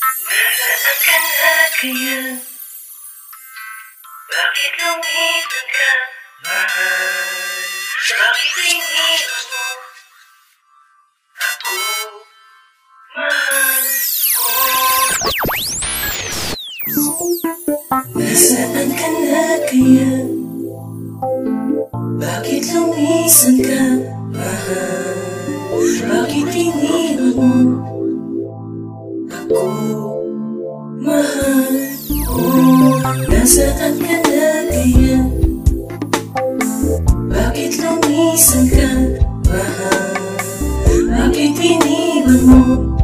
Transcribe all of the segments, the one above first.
Nasaan ka na kaya? Bakit lumisan ka, mahal? Bakit iniwan mo ako, mahal ko? Nasaan ka na kaya? Bakit lumisan ka, mahal? Bakit iniwan mo ako, mahal ko? Nasaan ka na kaya? Bakit lumisan ka, mahal? Bakit iniwan mo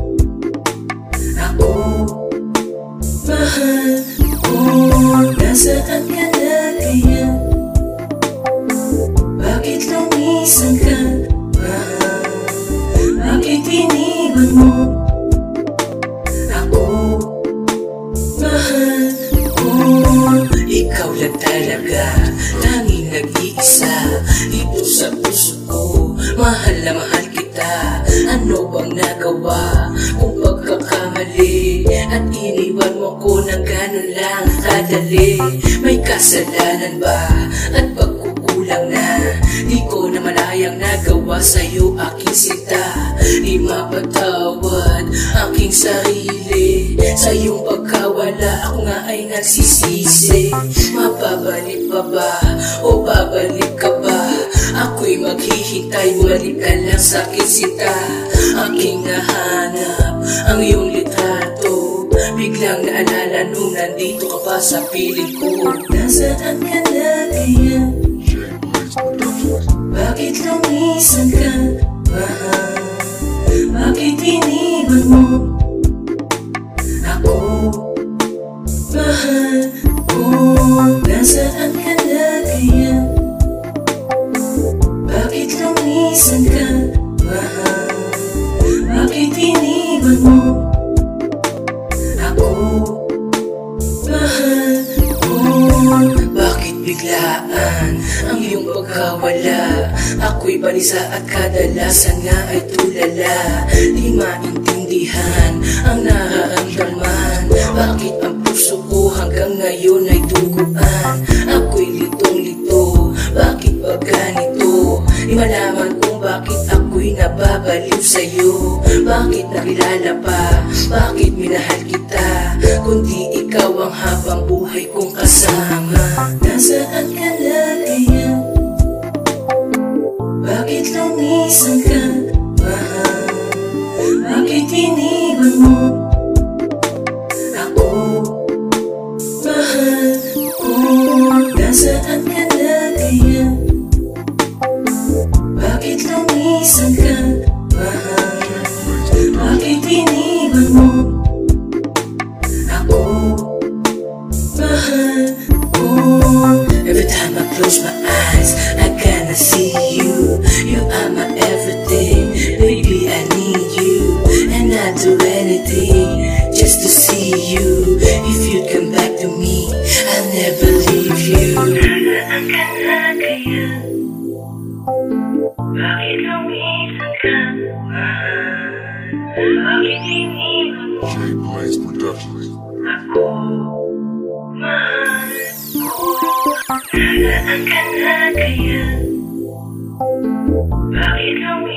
ako, mahal ko? Nasaan ka na kaya? Bakit lumisan ka, mahal? Bakit iniwan mo ako, mahal ko? Ikaw lang talaga, tanging nag-iisa dito sa puso ko. Mahal na mahal kita, ano bang nagawa kung pagkakamali at iniwan mo ko ng ganun lang kadali? May kasalanan ba at pagkukulang na di ko na malayang nagawa sa'yo aking sinta? Di mapatawad aking sarili sa iyong pagkawala, ako nga ay nagsisisi. Mapabalik pa ba o babalik ka ba? Ako'y maghihintay, bumalik ka lang sa'kin sinta. Aking nahanap ang iyong litrato, biglang naalala nung nandito ka pa sa piling ko. Nasaan ka na kaya? Bakit lumisan ka, mahal? Bakit iniwan mo ako, mahal ko? Nasaan ka na kaya? Bakit lumisan ka, mahal? Bakit iniwan mo ako, mahal ko? Bakit biglaan ang iyong pagkawala? Ako'y balisa at kadalasan nga ay tulala. Di maintindihan ang nararamdaman. Bakit ang puso ko hanggang ngayon ay duguan? Ako'y litong-lito, bakit ba ganito? Di malaman kung bakit ako'y nababaliw sa'yo. Bakit nakilala pa, bakit minahal kita, kundi ikaw ang habang buhay kong kasama. Nasaan ka na kaya? Bakit lumisan ka, mahal? Bakit iniwan mo ako, mahal ko? Nasaan ka na kaya? Bakit lumisan ka, mahal? Bakit iniwan mo ako, mahal ko? Every time I close my eyes, I kinda see you. You are my everything, baby, I need you. And I'd do anything just to see you. If you'd come back to me, I'll never leave you. Nasaan ka na kaya? Bakit lumisan ka, mahal? Bakit iniwan mo ako, mahal ko? Nasaan ka na kaya? Bakit lumisan